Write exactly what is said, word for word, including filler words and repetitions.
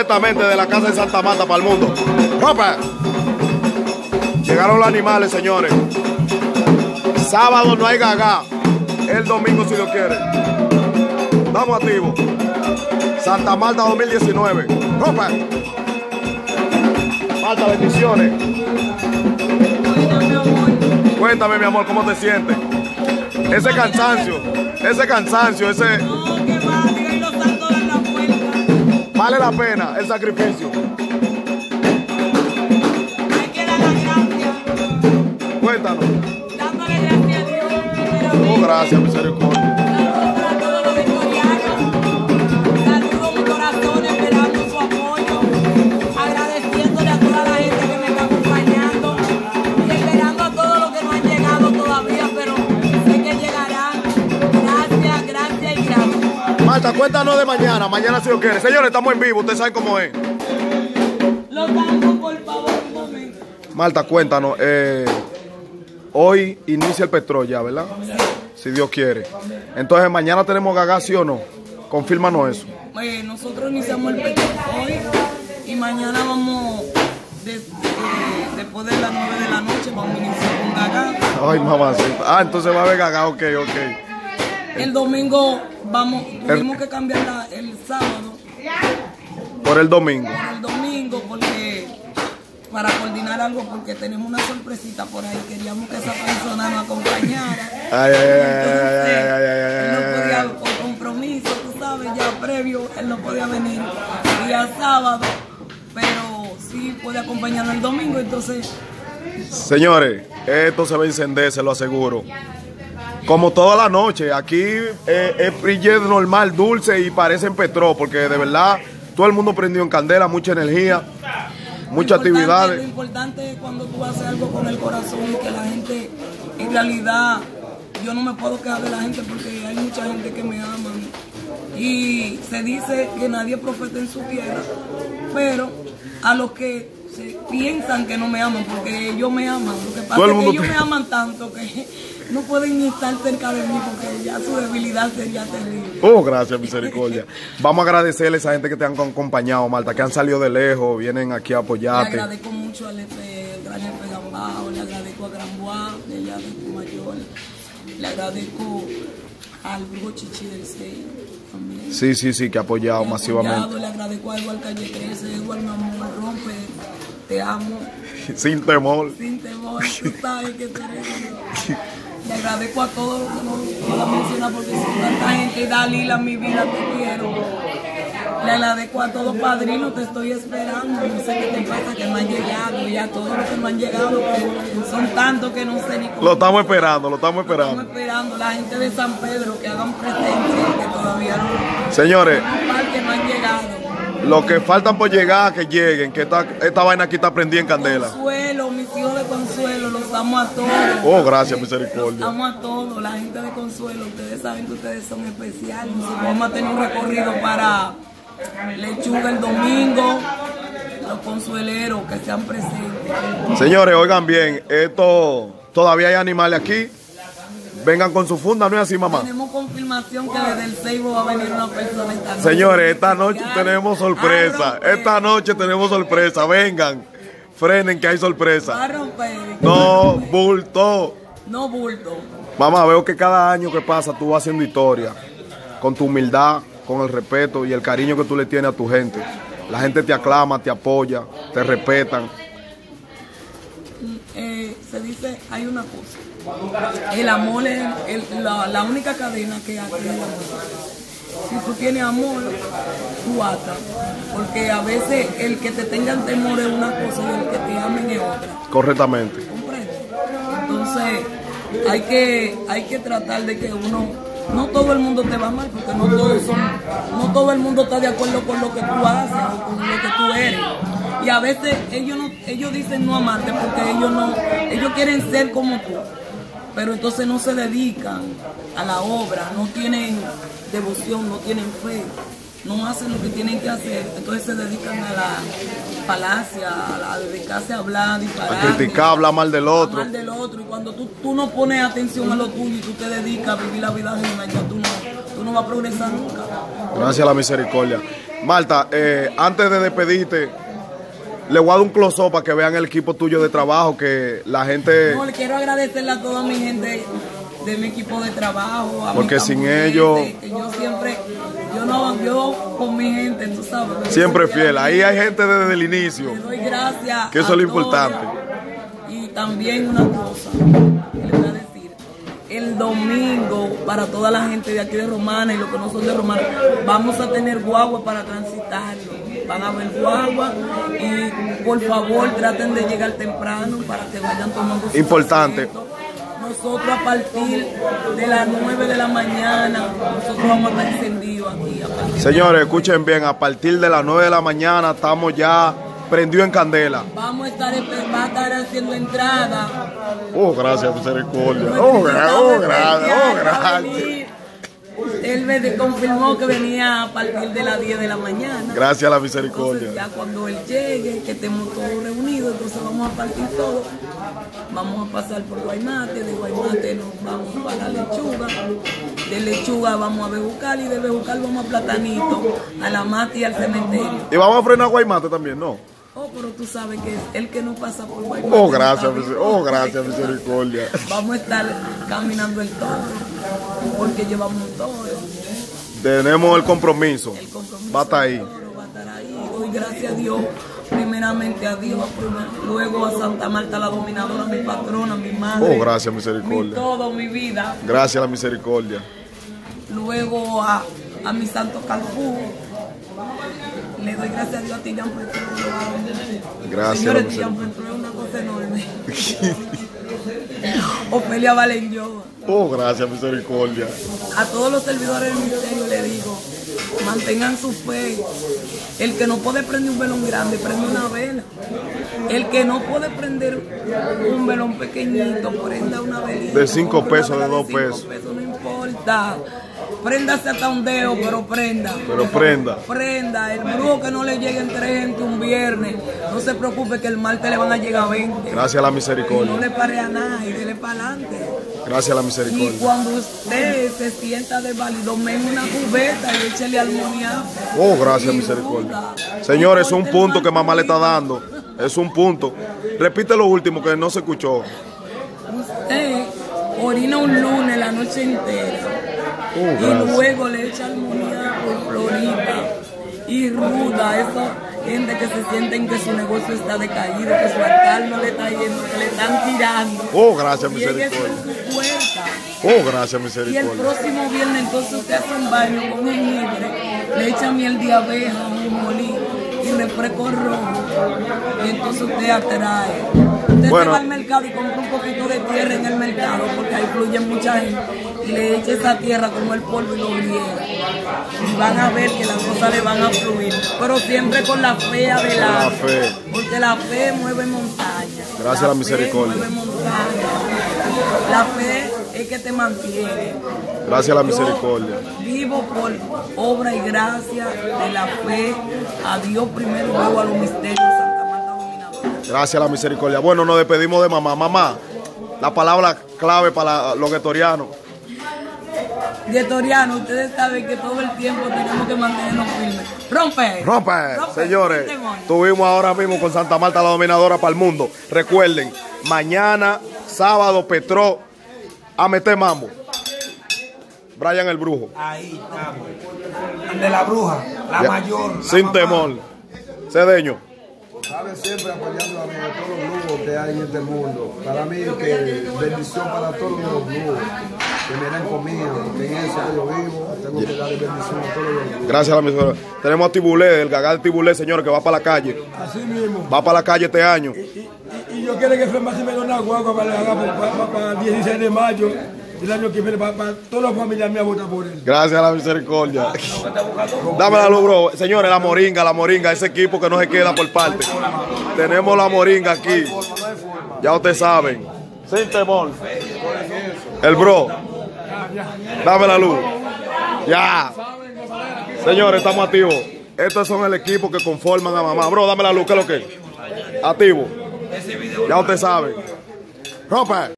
directamente de la casa de Santa Marta para el mundo. ¡Ropa! Llegaron los animales, señores. Sábado no hay gaga. El domingo si Dios quiere. Vamos activos. Santa Marta dos mil diecinueve. ¡Ropa! Marta, bendiciones. Cuéntame, mi amor, ¿cómo te sientes? Ese cansancio, ese cansancio, ese... No, que va, diga, y los saltos de la puerta. Vale la pena el sacrificio. Hay que dar las gracias. Cuéntanos. Dándole gracias a Dios. Oh, gracias, misericordia. Saludos para todos los victorianos. Saludos, mi corazón, esperando su apoyo. Agradeciéndole a toda la gente que me está acompañando. Y esperando a todos los que no han llegado todavía, pero sé que llegarán. Gracias, gracias y gracias. Marta, cuéntanos de mañana. Mañana si Dios quiere. Señores, estamos en vivo. Ustedes saben cómo es. Los damos, por favor, un momento. Marta, cuéntanos. Eh, hoy inicia el petróleo ya, ¿verdad? Si Dios quiere. Entonces, mañana tenemos gaga, ¿sí o no? Confírmanos eso. Oye, nosotros iniciamos el petróleo hoy y mañana vamos, desde, eh, después de las nueve de la noche, vamos a iniciar con gaga. Ay, mamacita. Ah, entonces va a haber gaga, ok, ok. El domingo vamos, tuvimos que cambiar la, el sábado Por el domingo. por el domingo porque para coordinar algo, porque tenemos una sorpresita por ahí, queríamos que esa persona nos acompañara. Ay, ay, ay, Entonces, ay, ay, ay, ay, él no ay, podía, ay. por compromiso, tú sabes, ya previo, él no podía venir día sábado, pero sí puede acompañarnos el domingo, entonces... Señores, esto se va a encender, se lo aseguro. Como toda la noche, aquí eh, es brillet normal, dulce y parecen petróleo, porque de verdad todo el mundo prendió en candela, mucha energía, muchas Lo importante- actividades. Lo importante es cuando tú haces algo con el corazón y que la gente, en realidad, yo no me puedo quejar de la gente porque hay mucha gente que me ama. Y se dice que nadie es profeta en su tierra, pero a los que se piensan que no me aman, porque ellos me aman, lo que pasa Todo el es que mundo ellos te- me aman tanto que no pueden ni estar cerca de mí porque ya su debilidad sería terrible. Oh, gracias, misericordia. Vamos a agradecerle a esa gente que te han acompañado, Marta, que han salido de lejos, vienen aquí a Le apoyarte. agradezco mucho al jefe, al gran jefe Gambao, le agradezco a Gran Bois, de allá de Mayor, le agradezco al Brujo Chichi del seis también. Sí, sí, sí, que ha apoyado Me ha masivamente. apoyado, le agradezco a Eduardo Calle trece, Eduardo mi amor, rompe, te amo, Sin temor. sin temor, tú sabes que te eres. Le agradezco a todos los que no puedo mencionar porque son tanta gente, y Dalila, mi vida, te quiero. Le agradezco a todos, padrinos, te estoy esperando. No sé qué te pasa, que no han llegado. Y a todos los que no han llegado, que son tantos que no sé ni cómo. Lo estamos esperando, lo estamos Estamos esperando. esperando. La gente de San Pedro que hagan presencia, que todavía no. Señores, Un par que no han llegado. los que faltan por llegar, que lleguen, que esta, esta vaina aquí está prendida en candela. Consuelo, mis hijos de Consuelo, los amo a todos. Oh, gracias, Los misericordia. amo a todos, la gente de Consuelo. Ustedes saben que ustedes son especiales. Nosotros vamos a tener un recorrido para Lechuga el domingo. Los consueleros que sean presentes. Señores, oigan bien, esto todavía hay animales aquí. Vengan con su funda, ¿no es así, mamá? Tenemos confirmación que desde el Seibo va a venir una persona esta noche. Señores, esta noche tenemos sorpresa. Va a romper. Esta noche tenemos sorpresa. Vengan, frenen que hay Va a sorpresa. romper. No, bulto. No bulto. Mamá, veo que cada año que pasa tú vas haciendo historia. Con tu humildad, con el respeto y el cariño que tú le tienes a tu gente. La gente te aclama, te apoya, te respetan. Eh, se dice, hay una cosa. El amor es el- la, la única cadena que hay el amor. Si tú tienes amor, tú atas. Porque a veces el que te tengan temor es una cosa y el que te amen es otra. Correctamente. ¿Comprendes? Entonces, hay que, hay que tratar de que uno, no todo el mundo te va mal, porque no todos son, no todo el mundo está de acuerdo con lo que tú haces o con lo que tú eres. Y a veces ellos no, ellos dicen no amarte porque ellos no, ellos quieren ser como tú. Pero entonces no se dedican a la obra, no tienen devoción, no tienen fe, no hacen lo que tienen que hacer, entonces se dedican a la falacia, a, la, a dedicarse a hablar, disparar. A criticar, hablar mal del otro. Mal del otro, y cuando tú, tú no pones atención a lo tuyo y tú te dedicas a vivir la vida ajena, ya tú no, tú no vas a progresar nunca. Gracias a la misericordia. Marta, eh, antes de despedirte, le voy a dar un close-up para que vean el equipo tuyo de trabajo, que la gente... No, le quiero agradecerle a toda mi gente de mi equipo de trabajo. A porque mi sin gente, ellos... que yo siempre, yo no, yo con mi gente, tú sabes. Siempre fiel. Ahí hay gente desde el inicio. Le doy gracias. Que eso es lo importante. Y también una cosa, que le voy a decir. El domingo, para toda la gente de aquí de Romana y los que no son de Romana, vamos a tener guagua para transitarlo. Van a ver guagua y por favor traten de llegar temprano para que vayan tomando su Importante. asiento. Nosotros a partir de las nueve de la mañana, nosotros vamos a estar encendidos aquí. A partir Señores, escuchen bien, a partir de las nueve de la mañana estamos ya prendidos en candela. Vamos a estar, va a estar haciendo entrada. Oh, gracias, misericordia. Oh, gra oh, gracias, oh, gracias. Él me confirmó que venía a partir de las diez de la mañana. Gracias a la misericordia. Entonces, ya cuando él llegue, que estemos todos reunidos, entonces vamos a partir todo. Vamos a pasar por Guaymate, de Guaymate nos vamos para Lechuga, de Lechuga vamos a Bejucal y de Bejucal vamos a Platanito, a la Mati y al cementerio. Y vamos a frenar Guaymate también, ¿no? Oh, pero tú sabes que es el que no pasa por Guaymate. Oh, gracias, oh, gracias, misericordia. Vamos a estar caminando el todo, porque llevamos todo. Tenemos el compromiso. El compromiso va a estar ahí. Va a estar ahí. Doy gracias a Dios, primeramente a Dios, luego a Santa Marta, la dominadora, mi patrona, mi madre. Oh, gracias, misericordia. Mi todo, mi vida. Gracias a la misericordia. Luego a, a mi santo Calfú. Le doy gracias a Dios a Tillán por esto. Gracias. Señores, Tillán por esto es una cosa enorme. Ofelia Valenyoa. Oh, gracias, misericordia. A todos los servidores del ministerio le digo, mantengan su fe. El que no puede prender un velón grande, prende una vela. El que no puede prender un velón pequeñito, prenda una velita. De cinco pesos, de dos pesos. pesos. No importa. Préndase hasta un dedo, pero prenda. Pero prenda. Prenda. El brujo que no le lleguen tres gente un viernes, no se preocupe que el martes le van a llegar veinte. Gracias a la Y misericordia. no le pare a nada y dele para adelante. Gracias a la Y misericordia. cuando usted se sienta desvalido, meme una cubeta y échele amoníaco. Oh, gracias, misericordia. Señores, es un punto que mamá le está dando. Es un punto. Repite lo último que no se escuchó. Usted orina un lunes la noche entera. Oh, y gracias. luego le echa amoníaco y florita y ruda. Esa gente que se sienten que su negocio está decaído, que su altar no le está yendo, que le están tirando. Oh, gracias, Lléguese misericordia. en su puerta. Oh, gracias, Y el misericordia. próximo viernes entonces usted hace un baño con jengibre, le echa miel de abeja, un molino y refresco rojo. Y entonces usted atrae. Usted Bueno. se va al mercado y compra un poquito de tierra en el mercado, porque ahí fluye mucha gente, y le echa esa tierra como el polvo y lo riega. Y van a ver que las cosas le van a fluir. Pero siempre con la fe adelante. La fe. Porque la fe mueve montañas. Gracias a la fe misericordia. mueve montañas. La fe es que te mantiene. Gracias a la Yo misericordia. vivo por obra y gracia de la fe a Dios primero, luego a los misterios de Santa Marta Dominadora. Gracias a la misericordia. Bueno, nos despedimos de mamá. Mamá, la palabra clave para los guetorianos. Guetoriano, ustedes saben que todo el tiempo tenemos que mantenernos firmes. ¡Rompe! ¡Rompe! Señores, estuvimos ahora mismo con Santa Marta, la dominadora para el mundo. Recuerden, mañana, sábado, Petro, a meter mambo. Brian el Brujo. Ahí estamos. De la bruja, la Ya, mayor. La sin mamá. temor. Cedeño. Sabe siempre apoyando a mí, a todos los grupos que hay en este mundo. Para mí, que bendición para todos los grupos que me den comida, porque en eso que yo vivo, tengo que darle bendición a todos los grupos. Gracias a la misericordia. Tenemos a Tibulé, el gagal Tibulé, señores, que va para la calle. Así mismo. Va para la calle este año. Y, y, y yo quiero que Femasi me dé una guagua para, para, para, para el dieciséis de mayo del año que viene, para, para todas las familias mías votar por él. Gracias a la misericordia. Dame la luz, bro. Señores, la moringa, la moringa, ese equipo que no se queda por parte. Tenemos la moringa aquí. Ya ustedes saben. Sin temor. El bro. Dame la luz. Ya. Señores, estamos activos. Estos son el equipo que conforman a mamá. Bro, dame la luz, ¿qué es lo que es? Activo. Ya ustedes saben. Rompe.